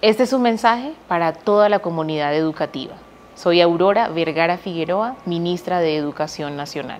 Este es un mensaje para toda la comunidad educativa. Soy Aurora Vergara Figueroa, ministra de Educación Nacional.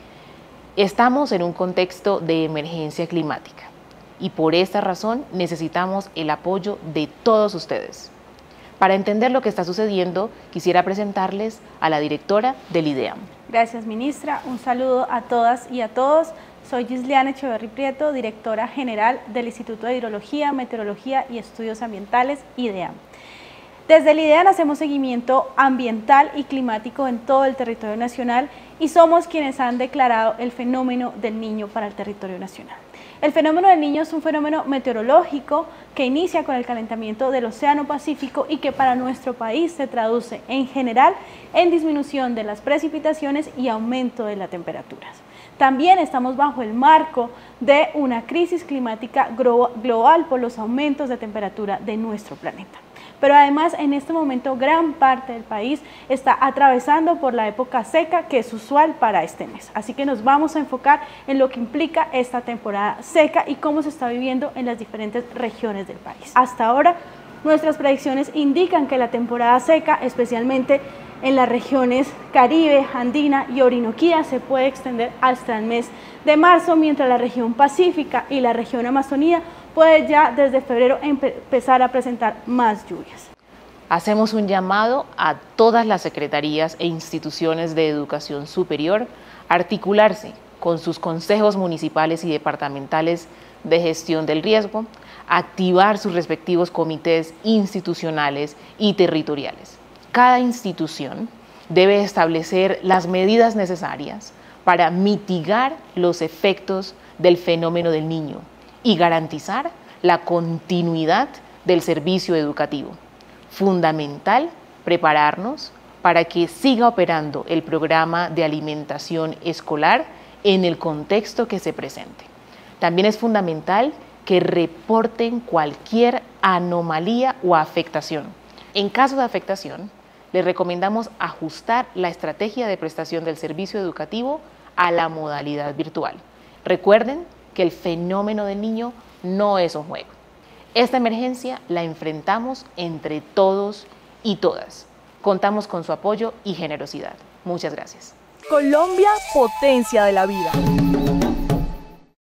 Estamos en un contexto de emergencia climática y por esta razón necesitamos el apoyo de todos ustedes. Para entender lo que está sucediendo, quisiera presentarles a la directora del IDEAM. Gracias, ministra. Un saludo a todas y a todos. Soy Gisliana Echeverry Prieto, directora general del Instituto de Hidrología, Meteorología y Estudios Ambientales, IDEAM. Desde el IDEAM hacemos seguimiento ambiental y climático en todo el territorio nacional y somos quienes han declarado el fenómeno del Niño para el territorio nacional. El fenómeno del Niño es un fenómeno meteorológico que inicia con el calentamiento del Océano Pacífico y que para nuestro país se traduce en general en disminución de las precipitaciones y aumento de las temperaturas. También estamos bajo el marco de una crisis climática global por los aumentos de temperatura de nuestro planeta. Pero además en este momento gran parte del país está atravesando por la época seca que es usual para este mes. Así que nos vamos a enfocar en lo que implica esta temporada seca y cómo se está viviendo en las diferentes regiones del país. Hasta ahora nuestras predicciones indican que la temporada seca, especialmente en las regiones Caribe, Andina y Orinoquía, se puede extender hasta el mes de marzo, mientras la región Pacífica y la región Amazonía puede ya desde febrero empezar a presentar más lluvias. Hacemos un llamado a todas las secretarías e instituciones de educación superior a articularse con sus consejos municipales y departamentales de gestión del riesgo, a activar sus respectivos comités institucionales y territoriales. Cada institución debe establecer las medidas necesarias para mitigar los efectos del fenómeno del Niño y garantizar la continuidad del servicio educativo. Fundamental prepararnos para que siga operando el programa de alimentación escolar en el contexto que se presente. También es fundamental que reporten cualquier anomalía o afectación. En caso de afectación, les recomendamos ajustar la estrategia de prestación del servicio educativo a la modalidad virtual. Recuerden que el fenómeno del Niño no es un juego. Esta emergencia la enfrentamos entre todos y todas. Contamos con su apoyo y generosidad. Muchas gracias. Colombia, potencia de la vida.